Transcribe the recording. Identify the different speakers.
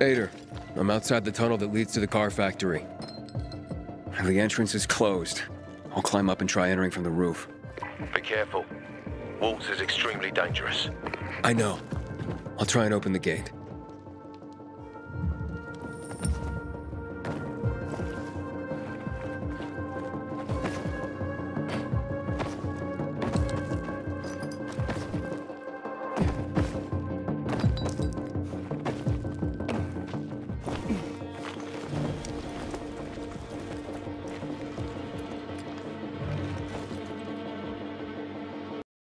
Speaker 1: Ader, I'm outside the tunnel that leads to the car factory. The entrance is closed. I'll climb up and try entering from the roof.
Speaker 2: Be careful. Waltz is extremely dangerous.
Speaker 1: I know. I'll try and open the gate.